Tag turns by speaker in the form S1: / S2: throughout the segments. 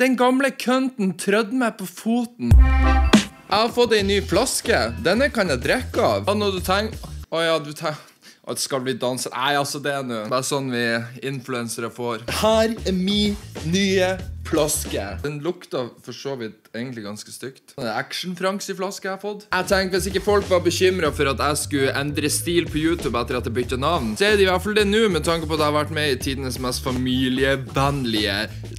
S1: Den gamle kønten trødde meg på foten. Jeg har fått en ny flaske. Denne kan jeg drikke av. Og når du tenker... Åja, du tenker... At det skal bli danset. Nei, altså det er nå. Det er sånn vi influensere får. Her er min nye flaske. Den lukter for så vidt egentlig ganske stygt. Det er Action-Franks-flaske jeg har fått. Jeg tenkte hvis ikke folk var bekymret for at jeg skulle endre stil på YouTube etter at jeg bytte navn, så er det i hvert fall det nå, med tanke på at jeg har vært med i tidenes mest familievennlige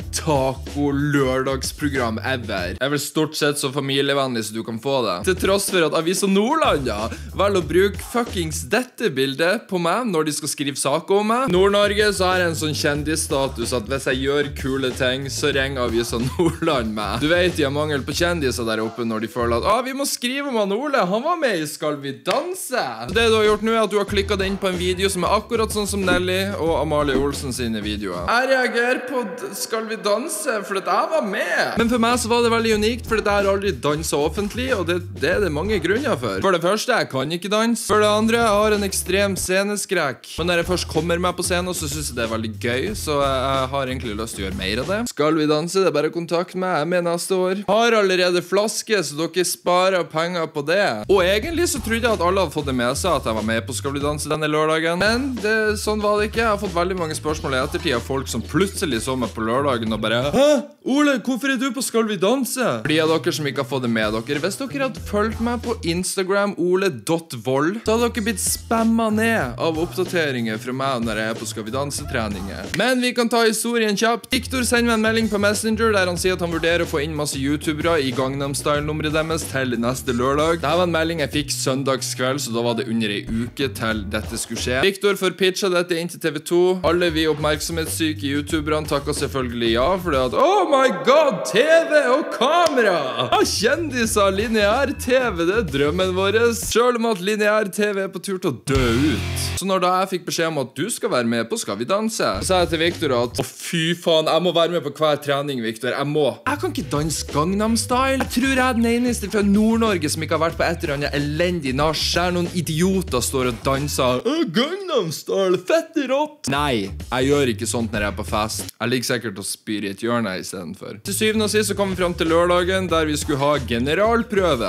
S1: taco-lørdagsprogram ever. Jeg er vel stort sett så familievennlig så du kan få det. Til tross for at Avisa Nordland velger å bruke fuckings dette bildet på meg når de skal skrive saker om meg. Nord-Norge så har jeg en sånn kjendisstatus at hvis jeg gjør kule ting, så ringer Avisa Nordland meg. Du vet, de har mangel på kjendiser der oppe når de føler at vi må skrive om han Ole, han var med i Skal vi danse. Så det du har gjort nå er at du har klikket inn på en video som er akkurat sånn som Nelly og Amalie Olsen sine videoer. Jeg reagerer på Skal vi danse for at jeg var med. Men for meg så var det veldig unikt, for jeg har aldri danset offentlig, og det er det mange grunner for. For det første, jeg kan ikke danse. For det andre, jeg har en ekstrem sceneskrekk. Men når jeg først kommer meg på scenen, så synes jeg det er veldig gøy, så jeg har egentlig lyst til å gjøre mer av det. Skal vi danse? Det er bare kontakt med. Jeg er med neste år. Har allerede flaske, så dere sparer penger på det. Og egentlig så trodde jeg at alle hadde fått det med seg at jeg var med på Skal vi danse denne lørdagen. Men sånn var det ikke. Jeg har fått veldig mange spørsmål i ettertid av folk som plutselig så meg på lørdagen og bare Hæ? Ole, hvorfor er du på Skal vi danse? Fordi av dere som ikke har fått det med dere, hvis dere hadde fulgt meg på Instagram ole.vold, så hadde dere blitt spammet ned av oppdateringer fra meg når jeg er på Skal vi danse-treninger. Men vi kan ta historien kjapt. Victor sender meg en melding på Messenger der han sier at han vurderer å få inn masse youtubere i Gangnam Style-nummeret deres til neste lørdag. Dette var en melding jeg fikk søndagskveld, så da var det under en uke til dette skulle skje. Victor får pitcha dette inn til TV 2. Alle vi oppmerksomhetssyke youtuberne takket selvfølgelig ja, fordi at oh my god, TV og kamera! Kjendiser, lineær-TV, det er drømmen vår. Selv om at lineær-TV er på tur til å dø ut. Så når da jeg fikk beskjed om at du skal være med på Skal vi danse, så sa jeg til Victor at fy faen, jeg må være med på hver trening, Victor. Jeg kan ikke danse Gangnam Style. Jeg tror jeg er den eneste fra Nord-Norge som ikke har vært på et eller annet elendig nach der noen idioter står og danser Gangnam Style, fett rått. Nei, jeg gjør ikke sånt når jeg er på fest. Jeg ligger sikkert og spyr i et hjørne i stedet for. Til syvende og sist så kom vi frem til lørdagen der vi skulle ha generalprøve.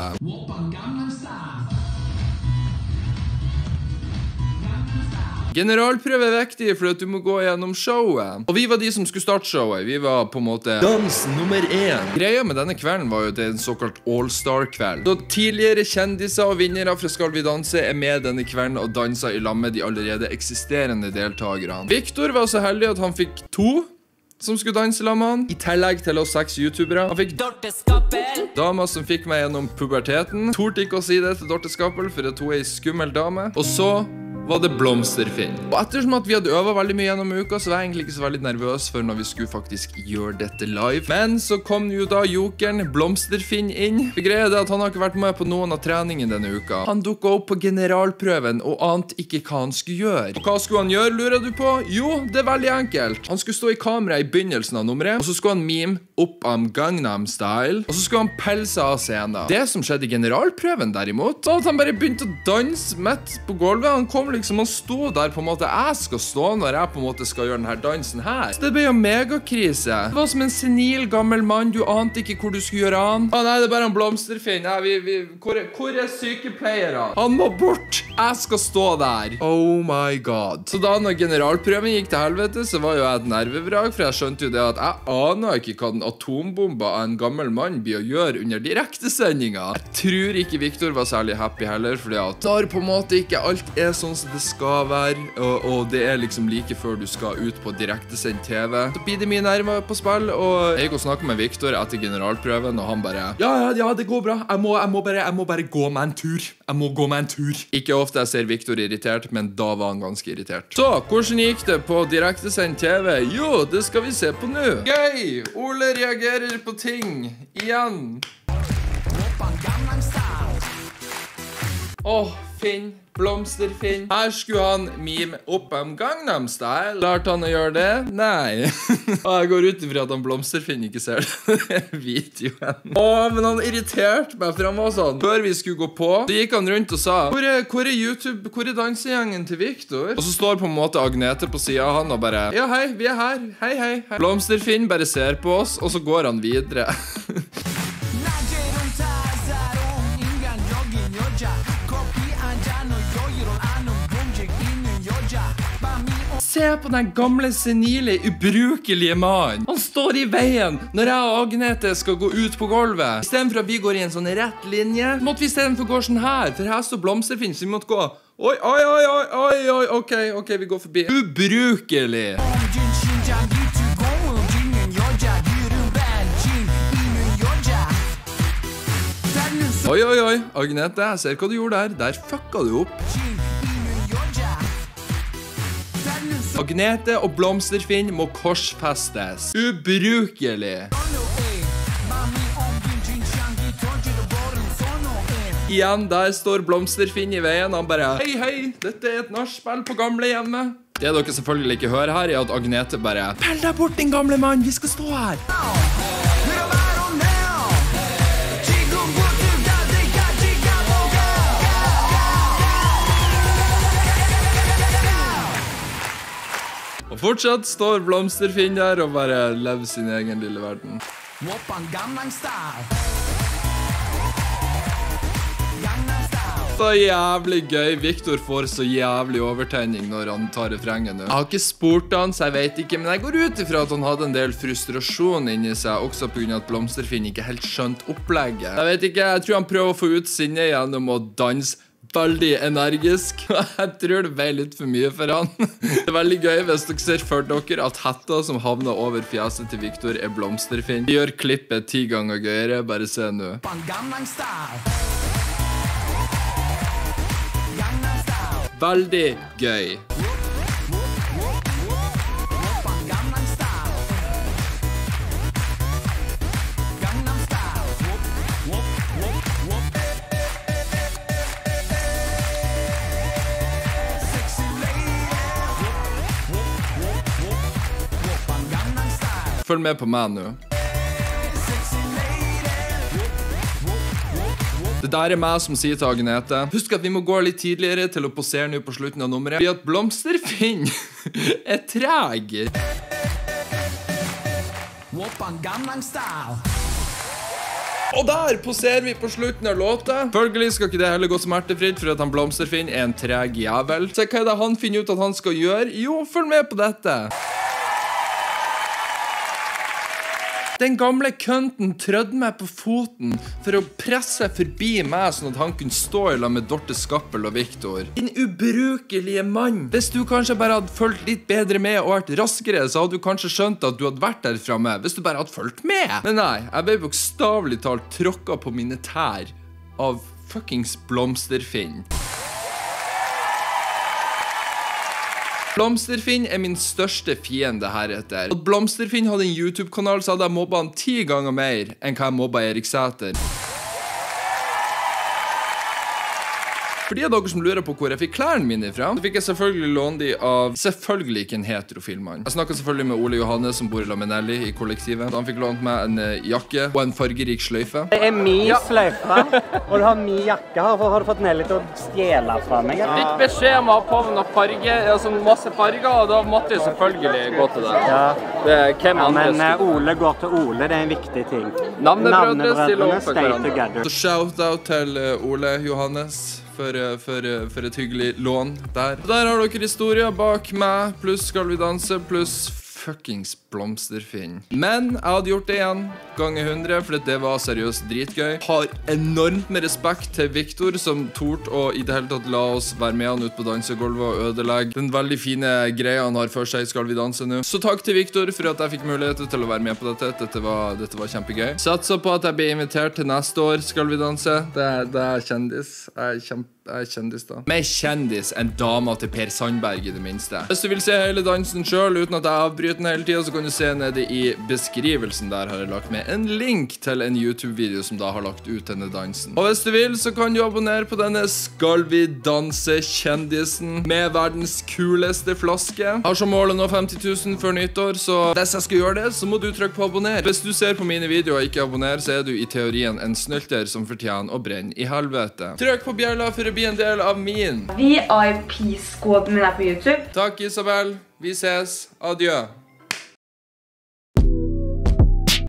S1: Generalprøve er viktig fordi at du må gå gjennom showet. Og vi var de som skulle starte showet. Vi var på en måte dans nummer 1. Greia med denne kvelden var jo at det er en såkalt all-star-kveld. Så tidligere kjendiser og vinnere fra Skal vi danse er med denne kvelden og danser i lag med de allerede eksisterende deltagerne. Victor var så heldig at han fikk 2 som skulle danse sammen med han, i tillegg til oss 6 youtubere. Han fikk Dorte Skappel, dama som fikk meg gjennom puberteten. Torde ikke å si det til Dorte Skappel, for at hun er en skummel dame. Og så var det Blomsterfinn. Og ettersom at vi hadde øvet veldig mye gjennom uka, så var jeg egentlig ikke så veldig nervøs for når vi skulle faktisk gjøre dette live. Men så kom jo da jokeren Blomsterfinn inn. Det greia er at han har ikke vært med på noen av treningen denne uka. Han dukket opp på generalprøven og ante ikke hva han skulle gjøre. Og hva skulle han gjøre, lurer du på? Jo, det er veldig enkelt. Han skulle stå i kamera i begynnelsen av nummeret, og så skulle han mime opp om Gangnam Style, og så skulle han pelse av scenen. Det som skjedde i generalprøven derimot, var at han bare begynte å danse midt på gulvet. Han kom liksom og sto der på en måte jeg skal stå når jeg på en måte skal gjøre denne dansen her. Så det ble jo megakrise. Det var som en senil gammel mann, du ante ikke hvor du skulle gjøre han. Nei, det er bare en Blomsterfinn. Hvor er sykepleiere? Han må bort! Jeg skal stå der. Oh my god. Så da når generalprøven gikk til helvete, så var jo jeg et nervevrak, for jeg skjønte jo det at jeg aner ikke hva den atombomba av en gammel mann blir å gjøre under direktesendinga. Jeg tror ikke Victor var særlig happy heller, fordi at der på en måte ikke alt er sånn som det skal være, og det er liksom like før du skal ut på direktesendt TV. Så blir det mye nerver på spill, og jeg gikk og snakket med Victor etter generalprøven, og han bare ja, det går bra. Jeg må bare gå med en tur. Jeg må gå med en tur. Ikke ofte jeg ser Victor irritert, men da var han ganske irritert. Så, hvordan gikk det på direktesendt TV? Jo, det skal vi se på nå. Gøy! Ole reagerer på ting. Igjen. Finn, Blomster-Finn. Her skulle han mime opp om Gangnam Style. Klarte han å gjøre det? Nei. Og jeg går ut ifra at han Blomster-Finn ikke ser det. Videoen. Men han irriterte meg, for han var sånn. Før vi skulle gå på, så gikk han rundt og sa, hvor er YouTube, hvor er dansegjengen til Victor? Og så står på en måte Agnete på siden av han og bare, ja hei, vi er her, hei, hei, hei. Blomster-Finn bare ser på oss, og så går han videre. Se på den gamle, senile, ubrukelige mannen. Han står i veien når jeg og Agnete skal gå ut på gulvet. I stedet for at vi går i en sånn rett linje, måtte vi i stedet for gå sånn her, for her står Blomster-Finn, så vi måtte gå. Oi, oi, oi, oi, oi, oi, ok, vi går forbi. Ubrukelig. Oi, oi, oi, Agnete, jeg ser hva du gjorde der. Der fucka du opp. Agnete og Blomster-Finn må korsfestes. Ubrukelig. Igjen, der står Blomster-Finn i veien. Han bare, hei, hei, dette er et nachspiel på gamle hjemme. Det dere selvfølgelig ikke hører her, er at Agnete bare, pell deg bort, din gamle mann, vi skal stå her. Og fortsatt står Blomster-Finn der og bare lever sin egen lille verden. Så jævlig gøy. Victor får så jævlig overtenning når han tar refrengen nå. Jeg har ikke spurt han, så jeg vet ikke, men jeg går ut ifra at han hadde en del frustrasjon inni seg, også på grunn av at Blomster-Finn ikke helt skjønt opplegget. Jeg vet ikke, jeg tror han prøver å få ut sinne gjennom å danse veldig energisk. Jeg tror det ble litt for mye for han. Det er veldig gøy hvis dere ser for dere at hetta som havner over fjeset til Victor er Blomster-Finn. Vi gjør klippet 10 ganger gøyere, bare se nå. Veldig gøy. Følg med på meg nå. Det der er meg som sier til Agnete, husk at vi må gå litt tidligere til å posere nå på slutten av nummeret, fordi at Blomster-Finn er treg. Og der poserer vi på slutten av låta. Følgelig skal ikke det heller gå smertefritt, for at han Blomster-Finn er en treg jævel. Så hva er det han finner ut at han skal gjøre? Jo, følg med på dette. Den gamle kønten trødde meg på foten for å presse forbi meg sånn at han kunne stå i lag med Dorte Skappel og Victor. Din ubrukelige mann. Hvis du kanskje bare hadde følt litt bedre med og vært raskere, så hadde du kanskje skjønt at du hadde vært der fremme, hvis du bare hadde fulgt med. Men nei, jeg ble bokstavelig talt tråkket på mine tær av fuckings Blomster-Finn. Blomster-Finn er min største fiende heretter. At Blomster-Finn hadde en YouTube-kanal, så hadde jeg mobbet han 10 ganger mer enn hva jeg mobbet Erik Sæther. For de av dere som lurer på hvor jeg fikk klærne mine ifra, så fikk jeg selvfølgelig låne de av selvfølgelig ikke en heterofil mann. Jeg snakket selvfølgelig med Ole Johannes som bor i Laminelli i kollektivet. Han fikk lånt meg en jakke og en fargerik sløyfe. Det er min sløyfe, og du har min jakke her, for har du fått Nelly til å stjele fra meg? Jeg fikk beskjed om å ha på noen farge, altså masse farger, og da måtte jeg selvfølgelig gå til det. Ja. Det er hvem andre men Ole går til Ole, det er en viktig ting. Navnebrødrene stay together. Så shout-out til Ole Johannes. For et hyggelig lån der. Der har dere historier bak meg, pluss Skal vi danse, pluss fuckings Blomster-Finn. Men jeg hadde gjort det igjen, ganger 100, for det var seriøst dritgøy. Har enormt med respekt til Victor, som tort å i det hele tatt la oss være med han ut på dansegulvet og ødelegge den veldig fine greia han har for seg i Skal vi danse nå. Så takk til Victor for at jeg fikk mulighet til å være med på dette. Dette var kjempegøy. Satser på at jeg blir invitert til neste år Skal vi danse. Det er kjendis. Jeg er Jeg er kjendis da. Mer kjendis enn dama til Per Sandberg i det minste. Hvis du vil se hele dansen selv uten at jeg avbryter den hele tiden, så kan du se nede i beskrivelsen. Der har jeg lagt med en link til en YouTube-video som da har lagt ut denne dansen. Og hvis du vil, så kan du abonnere på denne Skal vi danse kjendisen med verdens kuleste flaske. Har som mål å nå 50 000 før nyttår, så hvis jeg skal gjøre det, så må du trykke på abonner. Hvis du ser på mine videoer og ikke abonnerer, så er du i teorien en snylter som fortjener å brenne i helvete. Trykk på bjella for å bli en del av min
S2: VIP-skåpen min på YouTube.
S1: Takk, Isabel. Vi ses. Adjø.